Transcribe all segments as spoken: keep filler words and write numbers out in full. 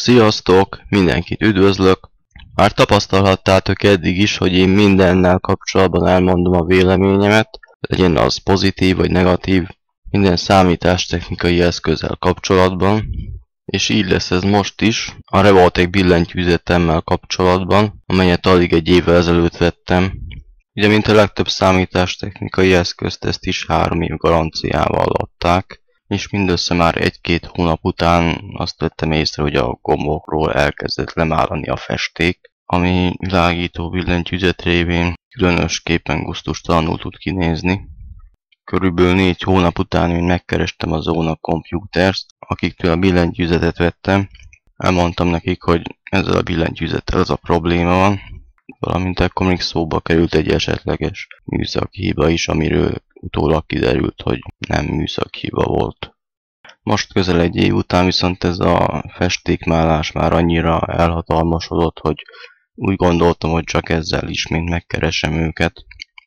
Sziasztok! Mindenkit üdvözlök! Már tapasztalhattátok eddig is, hogy én mindennel kapcsolatban elmondom a véleményemet, legyen az pozitív vagy negatív, minden számítástechnikai eszközzel kapcsolatban, és így lesz ez most is, a Revoltech billentyűzetemmel kapcsolatban, amelyet alig egy évvel ezelőtt vettem. Ugye, mint a legtöbb számítástechnikai eszközt, ezt is három év garanciával adták, és mindössze már egy-két hónap után azt vettem észre, hogy a gombokról elkezdett lemállani a festék, ami világító billentyűzet révén különösképpen gusztustalanul tud kinézni. Körülbelül négy hónap után én megkerestem a Zona Computers-t, akiktől a billentyűzetet vettem. Elmondtam nekik, hogy ezzel a billentyűzettel az a probléma van, valamint ekkor még szóba került egy esetleges műszaki hiba is, amiről utólag kiderült, hogy nem műszaki hiba volt. Most közel egy év után viszont ez a festékmálás már annyira elhatalmasodott, hogy úgy gondoltam, hogy csak ezzel ismét megkeresem őket.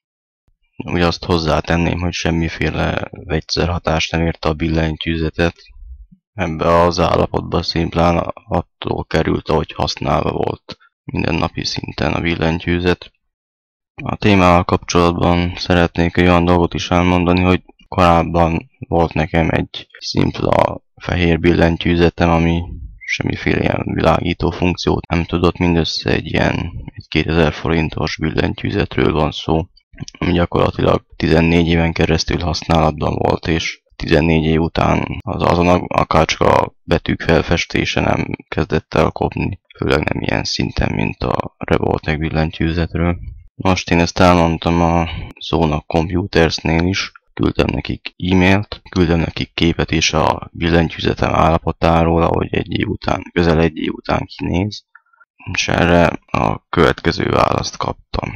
Úgy azt hozzátenném, hogy semmiféle vegyszerhatás nem érte a billentyűzetet. Ebbe az állapotban szimplán attól került, ahogy használva volt mindennapi szinten a billentyűzet. A témával kapcsolatban szeretnék olyan dolgot is elmondani, hogy korábban volt nekem egy szimpla fehér billentyűzetem, ami semmiféle ilyen világító funkciót nem tudott, mindössze egy ilyen kétezer forintos billentyűzetről van szó, ami gyakorlatilag tizennégy éven keresztül használatban volt, és tizennégy év után az azon a akácska betűk felfestése nem kezdett el kopni, főleg nem ilyen szinten, mint a Revoltech billentyűzetről. Most én ezt elmondtam a Zona Computersnél is, küldtem nekik e-mailt, küldtem nekik képet is a billentyűzetem állapotáról, ahogy egy év után, közel egy év után kinéz, és erre a következő választ kaptam.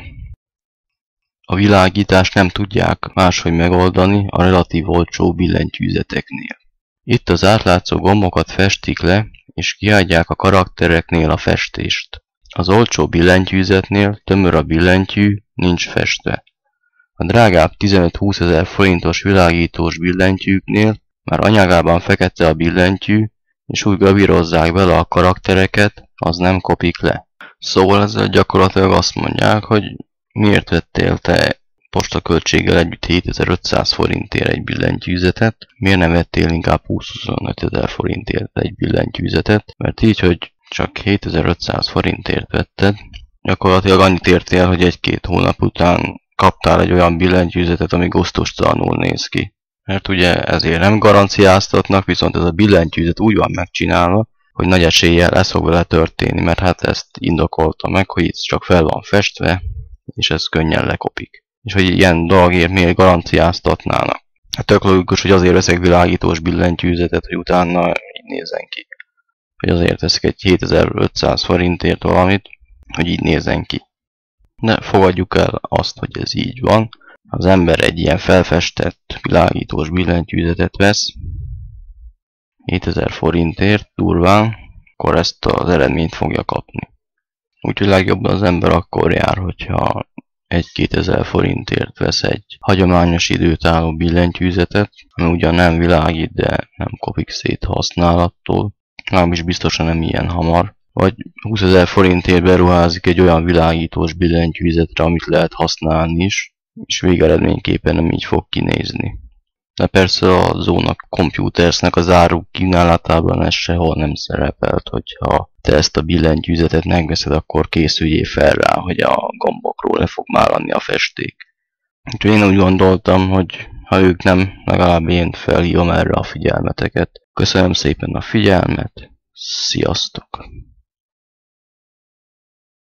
A világítást nem tudják máshogy megoldani a relatív olcsó billentyűzeteknél. Itt az átlátszó gombokat festik le, és kiadják a karaktereknél a festést. Az olcsó billentyűzetnél tömör a billentyű, nincs festve. A drágább tizenöt-húszezer forintos világítós billentyűknél már anyagában fekete a billentyű, és úgy gravírozzák bele a karaktereket, az nem kopik le. Szóval ezzel gyakorlatilag azt mondják, hogy miért vettél te postaköltséggel együtt hétezer-ötszáz forintért egy billentyűzetet, miért nem vettél inkább húsz-huszonöt ezer forintért egy billentyűzetet, mert így, hogy csak hétezer-ötszáz forintért vetted, gyakorlatilag annyit értél, hogy egy-két hónap után kaptál egy olyan billentyűzetet, ami gusztustalanul néz ki. Mert ugye ezért nem garanciáztatnak, viszont ez a billentyűzet úgy van megcsinálva, hogy nagy eséllyel ez fog vele történni, mert hát ezt indokolta meg, hogy itt csak fel van festve, és ez könnyen lekopik. És hogy ilyen dolgért miért garanciáztatnának? Hát tök logikus, hogy azért veszek világítós billentyűzetet, hogy utána így nézzen ki. Hogy azért veszek egy hétezer-ötszáz forintért valamit, hogy így nézzen ki. De fogadjuk el azt, hogy ez így van. Az ember egy ilyen felfestett világítós billentyűzetet vesz hétezer forintért durván, akkor ezt az eredményt fogja kapni. Úgyhogy legjobban az ember akkor jár, hogyha egy-kétezer forintért vesz egy hagyományos időtálló billentyűzetet, ami ugyan nem világít, de nem kopik szét használattól, nem is biztosan nem ilyen hamar. Vagy húszezer forintért beruházik egy olyan világítós billentyűzetre, amit lehet használni is, és végeredményképpen nem így fog kinézni. De persze a Zona Computersnek az áruk kínálatában ez sehol nem szerepelt, hogyha te ezt a billentyűzetet megveszed, akkor készüljél fel rá, hogy a gombokról le fog mállani a festék. Úgyhogy én úgy gondoltam, hogy ha ők nem, legalább én felhívom erre a figyelmeteket. Köszönöm szépen a figyelmet, sziasztok!